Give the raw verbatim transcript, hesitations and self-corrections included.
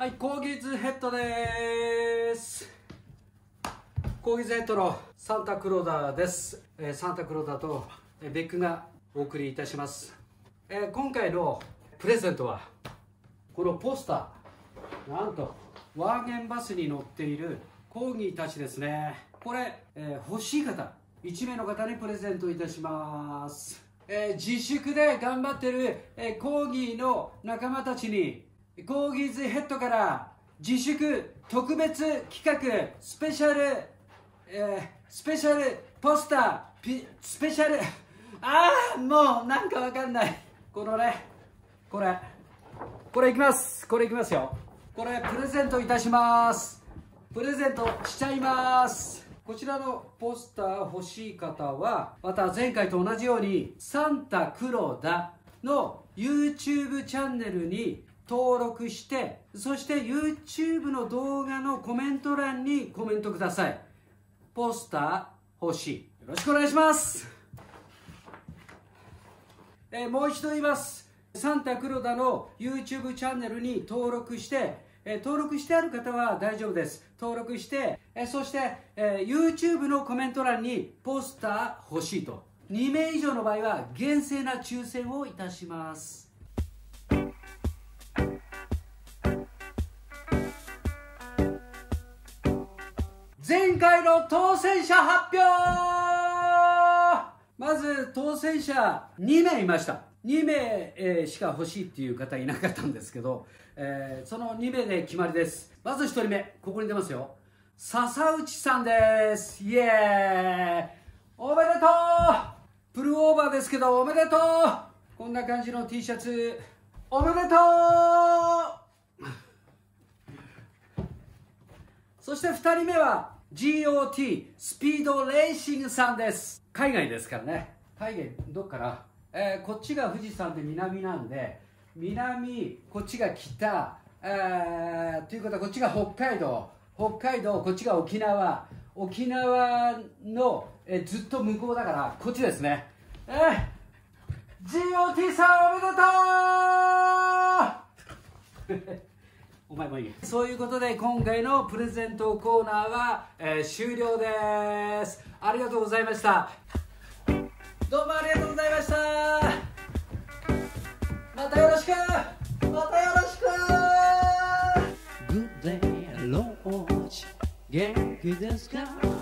はい、コーギーズヘッドです。コーギーズヘッドのサンタクローダです。えー、サンタクローダとベックがお送りいたします。えー、今回のプレゼントはこのポスター、なんとワーゲンバスに乗っているコーギーたちですね。これ、えー、欲しい方いち名の方にプレゼントいたします。えー、自粛で頑張ってる、えー、コーギーの仲間たちにコーギーズヘッドから自粛特別企画スペシャル、えー、スペシャルポスターピスペシャルああもうなんかわかんない。このねこれこれいきますこれいきますよ。これプレゼントいたします。プレゼントしちゃいます。こちらのポスター欲しい方はまた前回と同じようにサンタクロダの YouTube チャンネルに登録して、そして YouTube の動画のコメント欄にコメントください。ポスター欲しい。よろしくお願いします。えー、もう一度言います。サンタクロダの YouTube チャンネルに登録してえ登録してある方は大丈夫です。登録してえそして、えー、YouTube のコメント欄にポスター欲しいとに名以上の場合は厳正な抽選をいたします。前回の当選者発表。まず当選者に名いました。に名、えー、しか欲しいっていう方いなかったんですけど、えー、そのに名で決まりです。まずひとりめ、ここに出ますよ。笹内さんです。イエーイ、おめでとう。プルオーバーですけどおめでとう。こんな感じの T シャツおめでとう。そしてふたりめは ジーオーティー スピードレーシングさんです。海外ですからね。海外どっから、えー、こっちが富士山で南なんで、南こっちが北、えー、ということはこっちが北海道、北海道こっちが沖縄、沖縄の、えー、ずっと向こうだからこっちですね。えー、ジーオーティー さんおめでとう。お前もいい。そういうことで今回のプレゼントコーナーは、えー、終了です。ありがとうございました。どうもありがとうございました。またよろしく、またよろしく。 Good day ローチ元気ですか。